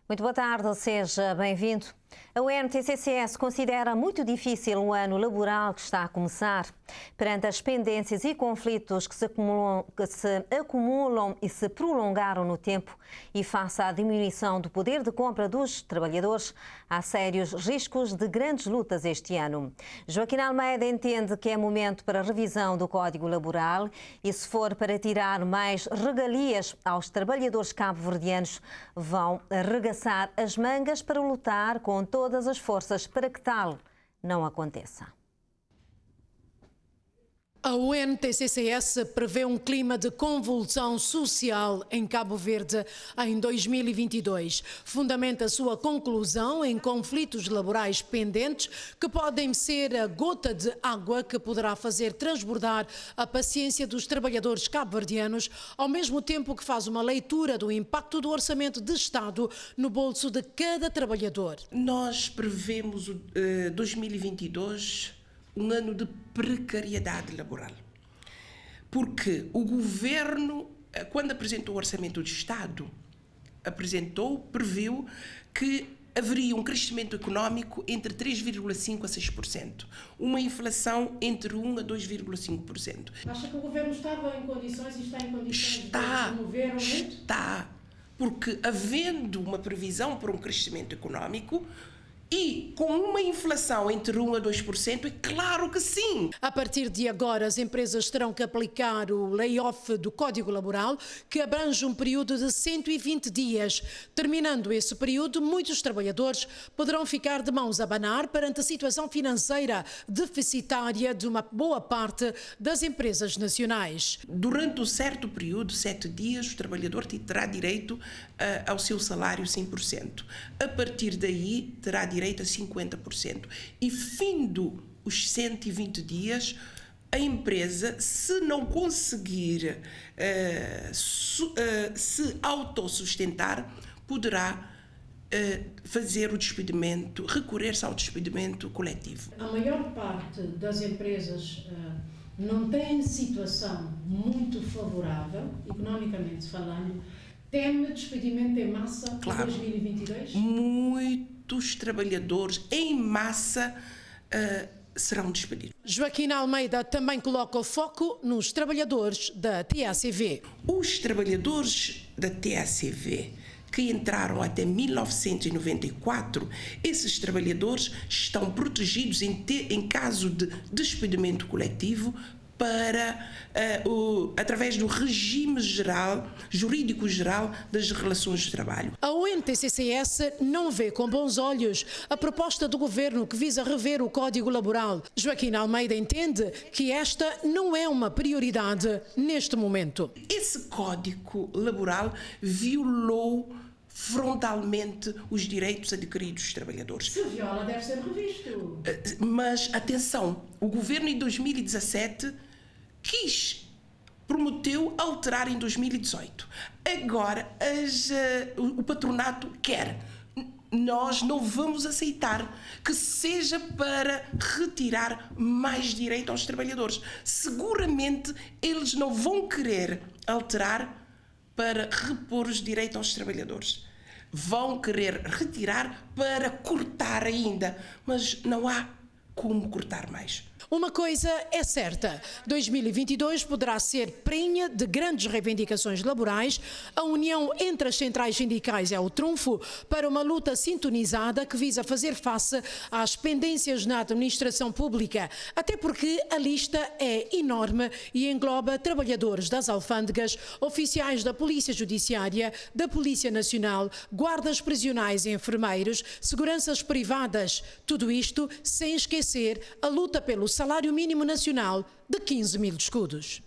Muito boa tarde, seja bem-vindo. A UNTCCS considera muito difícil o ano laboral que está a começar. Perante as pendências e conflitos que se acumulam e se prolongaram no tempo e face à diminuição do poder de compra dos trabalhadores, há sérios riscos de grandes lutas este ano. Joaquim Almeida entende que é momento para a revisão do Código Laboral e, se for para tirar mais regalias aos trabalhadores cabo-verdianos, vão arregaçar as mangas para lutar com todas as forças para que tal não aconteça. A UNTCCS prevê um clima de convulsão social em Cabo Verde em 2022. Fundamenta a sua conclusão em conflitos laborais pendentes que podem ser a gota de água que poderá fazer transbordar a paciência dos trabalhadores cabo-verdianos, ao mesmo tempo que faz uma leitura do impacto do orçamento de Estado no bolso de cada trabalhador. Nós prevemos 2022 um ano de precariedade laboral, porque o governo, quando apresentou o orçamento do Estado, previu que haveria um crescimento económico entre 3,5% a 6%, uma inflação entre 1% a 2,5%. Acha que o governo estava em condições e está em condições de promover um aumento? Está, porque havendo uma previsão para um crescimento económico, e com uma inflação entre 1% a 2%, é claro que sim. A partir de agora, as empresas terão que aplicar o layoff do Código Laboral, que abrange um período de 120 dias. Terminando esse período, muitos trabalhadores poderão ficar de mãos a abanar perante a situação financeira deficitária de uma boa parte das empresas nacionais. Durante um certo período, 7 dias, o trabalhador terá direito ao seu salário 100%. A partir daí, terá direito a 50%. E findo os 120 dias, a empresa, se não conseguir se autossustentar, poderá fazer o despedimento, recorrer-se ao despedimento coletivo. A maior parte das empresas não tem situação muito favorável, economicamente falando. Teme despedimento em massa em 2022? Muitos trabalhadores em massa serão despedidos. Joaquim Almeida também coloca o foco nos trabalhadores da TACV. Os trabalhadores da TACV que entraram até 1994, esses trabalhadores estão protegidos em caso de despedimento coletivo através do regime jurídico geral das relações de trabalho. A UNTCCS não vê com bons olhos a proposta do governo que visa rever o Código Laboral. Joaquim Almeida entende que esta não é uma prioridade neste momento. Esse Código Laboral violou frontalmente os direitos adquiridos dos trabalhadores. Se viola, deve ser revisto. Mas, atenção, o governo em 2017 prometeu alterar em 2018. Agora, o patronato quer. Nós não vamos aceitar que seja para retirar mais direito aos trabalhadores. Seguramente eles não vão querer alterar para repor os direitos aos trabalhadores. Vão querer retirar para cortar ainda, mas não há como cortar mais. Uma coisa é certa, 2022 poderá ser prenha de grandes reivindicações laborais. A união entre as centrais sindicais é o trunfo para uma luta sintonizada que visa fazer face às pendências na administração pública, até porque a lista é enorme e engloba trabalhadores das alfândegas, oficiais da Polícia Judiciária, da Polícia Nacional, guardas prisionais e enfermeiros, seguranças privadas, tudo isto sem esquecer a luta pelo salário mínimo nacional de 15 mil escudos.